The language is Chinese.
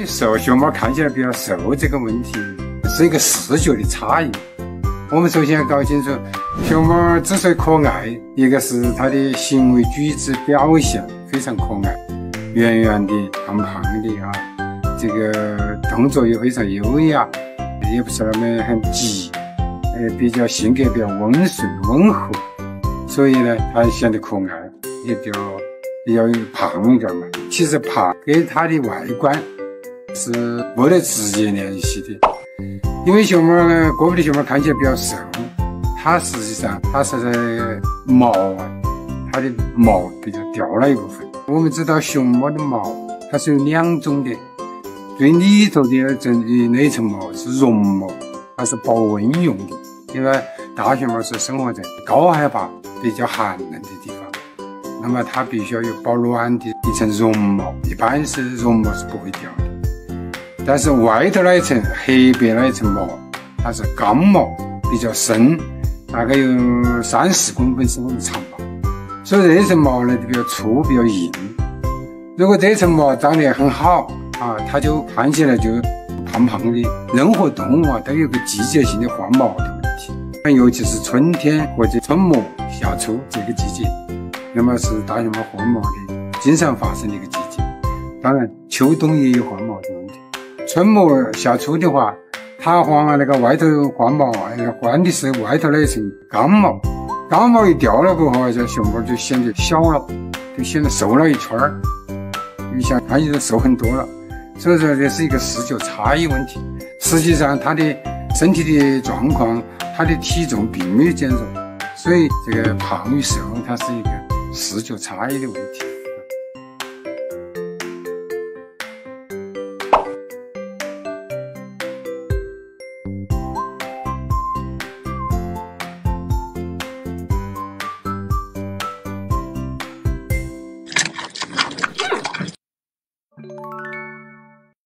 瘦熊猫看起来比较瘦这个问题是一个视觉的差异。我们首先要搞清楚，熊猫之所以可爱，一个是它的行为举止表现非常可爱，圆圆的、胖胖的啊，这个动作也非常优雅，也不是那么很急，比较性格比较温顺温和，所以呢，它显得可爱，也比较胖一点嘛。其实胖跟它的外观是没得直接联系的。因为熊猫呢，个别的熊猫看起来比较瘦，它实际上它是在毛啊，它的毛比较掉了一部分。我们知道熊猫的毛它是有两种的，最里头的那一层毛是绒毛，它是保温用的。因为大熊猫是生活在高海拔比较寒冷的地方，那么它必须要有保暖的一层绒毛，一般是绒毛是不会掉的。但是外头那一层黑白那一层毛，它是刚毛，比较深，大概有3-4公分深的长毛，所以这一层毛呢比较粗比较硬。如果这一层毛长得很好啊，它就看起来就胖胖的。任何动物啊都有个季节性的换毛的问题，尤其是春天或者春末夏初这个季节，那么是大熊猫换毛的经常发生的一个季节。当然秋冬也有换毛的问题。春末夏初的话，它换了那个外头换毛，换的是外头那一层刚毛，刚毛一掉了过后，这熊猫就显得小了，就显得瘦了一圈儿，一下看起来瘦很多了。所以说这是一个视觉差异问题。实际上它的身体的状况，它的体重并没有减弱，所以这个胖与瘦它是一个视觉差异的问题。